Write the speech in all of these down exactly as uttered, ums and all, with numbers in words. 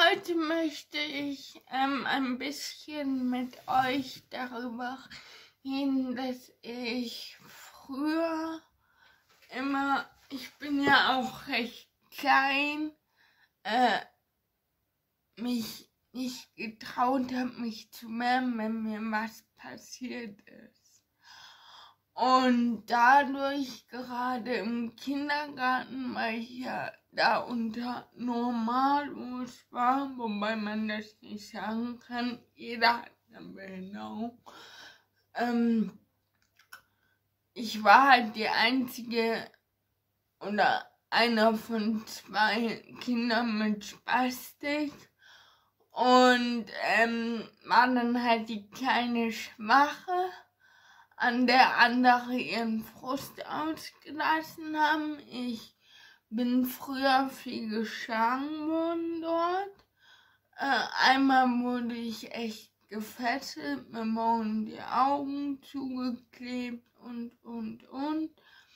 heute möchte ich ähm, ein bisschen mit euch darüber reden, dass ich früher immer, ich bin ja auch recht klein, äh, mich nicht getraut habe, mich zu melden, wenn mir was passiert ist. Und dadurch gerade im Kindergarten, weil ich ja da unter Normalos war, wobei man das nicht sagen kann, jeder hat eine Behinderung. Ähm, ich war halt die einzige oder einer von zwei Kindern mit Spastik und ähm, war dann halt die kleine Schwache, an der andere ihren Frust ausgelassen haben. Ich bin früher viel geschlagen worden dort. Äh, einmal wurde ich echt gefesselt, mir wurden die Augen zugeklebt und, und, und.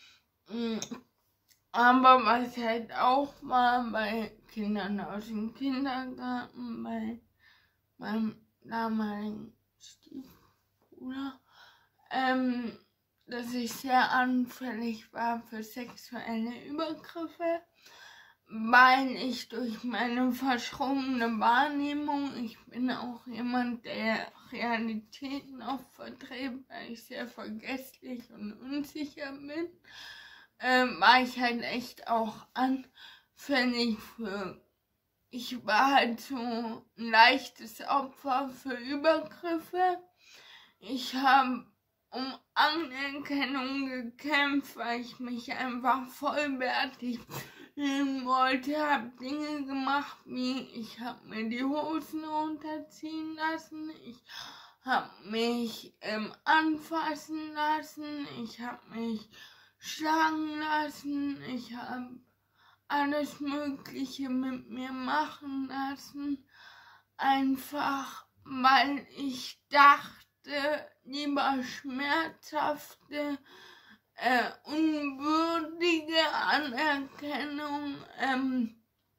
Aber was halt auch war bei Kindern aus dem Kindergarten, bei meinem damaligen Stiefbruder, ähm, dass ich sehr anfällig war für sexuelle Übergriffe, weil ich durch meine verschrobene Wahrnehmung, ich bin auch jemand, der Realitäten oft verdreht, weil ich sehr vergesslich und unsicher bin, äh, war ich halt echt auch anfällig für, ich war halt so ein leichtes Opfer für Übergriffe. Ich habe um Anerkennung gekämpft, weil ich mich einfach vollwertig fühlen wollte, habe Dinge gemacht, wie ich habe mir die Hosen runterziehen lassen, ich habe mich ähm, anfassen lassen, ich habe mich schlagen lassen, ich habe alles Mögliche mit mir machen lassen, einfach weil ich dachte, lieber schmerzhafte, äh, unwürdige Anerkennung ähm,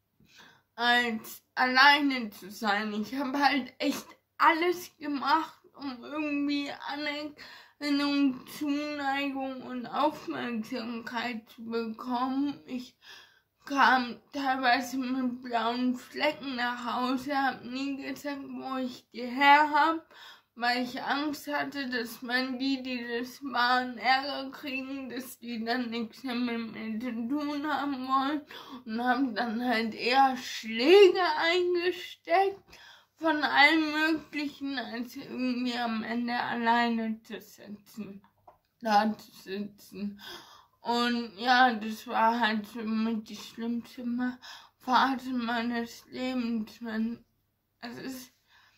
als alleine zu sein. Ich habe halt echt alles gemacht, um irgendwie Anerkennung, Zuneigung und Aufmerksamkeit zu bekommen. Ich kam teilweise mit blauen Flecken nach Hause, habe nie gesagt, wo ich die her habe, weil ich Angst hatte, dass wenn die, die das waren, Ärger kriegen, dass die dann nichts mehr mit mir zu tun haben wollen, und habe dann halt eher Schläge eingesteckt von allen Möglichen, als irgendwie am Ende alleine zu sitzen, da zu sitzen. Und ja, das war halt somit die schlimmste Phase meines Lebens. Wenn, es ist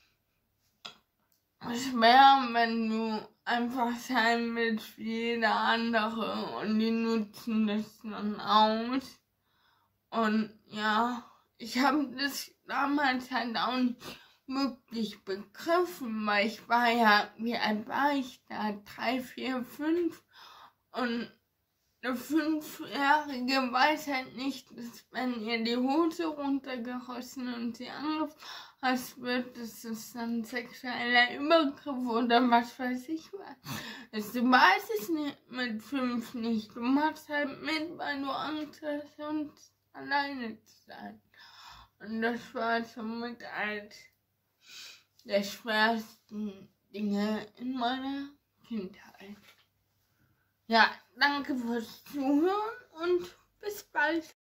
schwer, wenn du einfach sein willst wie jeder andere und die nutzen das dann aus. Und ja, ich habe das damals halt auch nicht wirklich begriffen, weil ich war ja, wie alt war ich da? Drei, vier, fünf und eine Fünfjährige weiß halt nicht, dass wenn ihr die Hose runtergerissen und sie angefasst wird, dass es dann sexueller Übergriff oder was weiß ich was. Du weißt es nicht mit fünf nicht. Du machst halt mit, weil du Angst hast, sonst alleine zu sein. Und das war somit eines der schwersten Dinge in meiner Kindheit. Ja, danke fürs Zuhören und bis bald.